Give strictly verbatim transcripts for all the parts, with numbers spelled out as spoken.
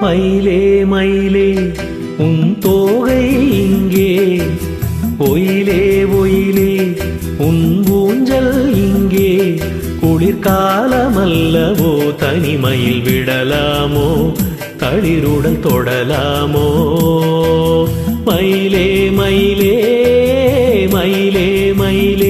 மயிலே மயிலே உன் தோகை இங்கே, ஒயிலே ஒயிலே உன் ஊஞ்சல் இங்கே. குளிர்காலமல்லவோ தனிமையில் விடலாமோ, தளிருடன் தொடலாமோ. மயிலே மயிலே மயிலே மயிலே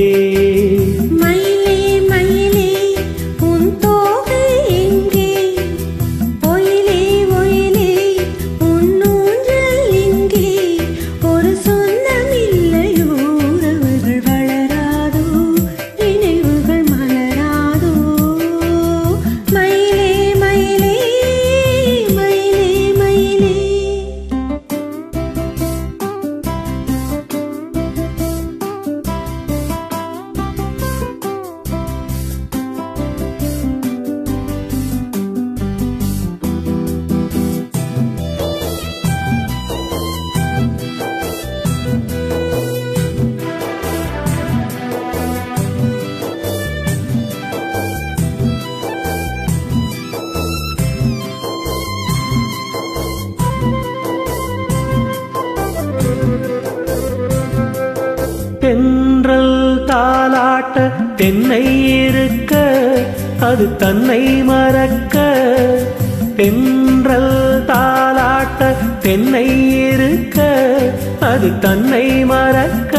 தென்றல் தாலாட்ட தென்னை இருக்க, அது தன்னை மறக்க. தென்றல் தாலாட்ட தென்னை இருக்க, அது தன்னை மறக்க.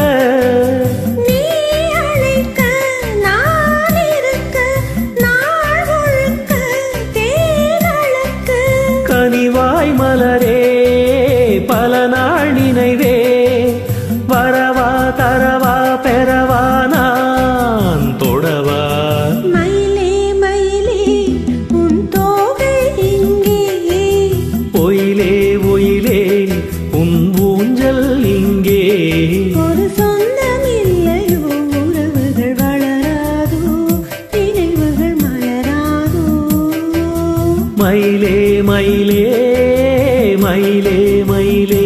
கனிவாய் மலரே பல நாள் நினைவே, வரவா தரவா பெறவா நான் தொடவா. மயிலே மயிலே உன் தோகை இங்கே, ஒயிலே ஒயிலே உன் ஊஞ்சல் இங்கே. ஒரு சொந்தமில்லையோ உறவுகள் வளராதோ, நினைவுகள் மலராதோ. மயிலே மயிலே மயிலே மயிலே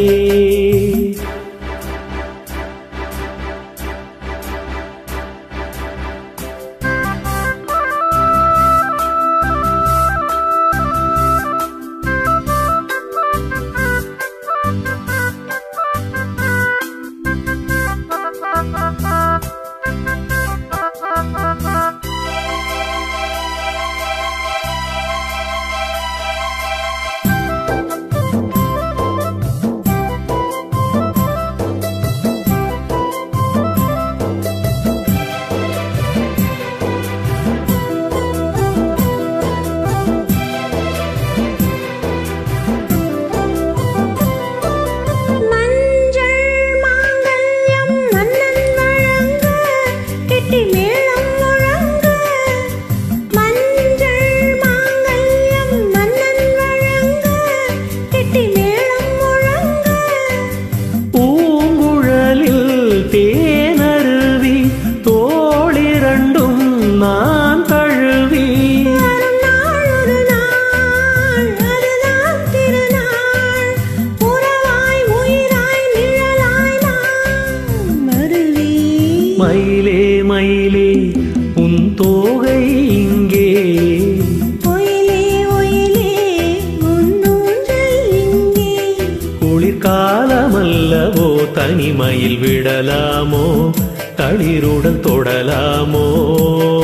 தேனருவி தோளிரண்டும் நான் தழுவி. மயிலே மயிலே உன் தோகை இங்கே, ஒயிலே ஒயிலே உன் ஊஞ்சல் இங்கே. குளிர்காலமல்லவோ தனிமையில் விடலாமோ, தளிருடன் தொடலாமோ.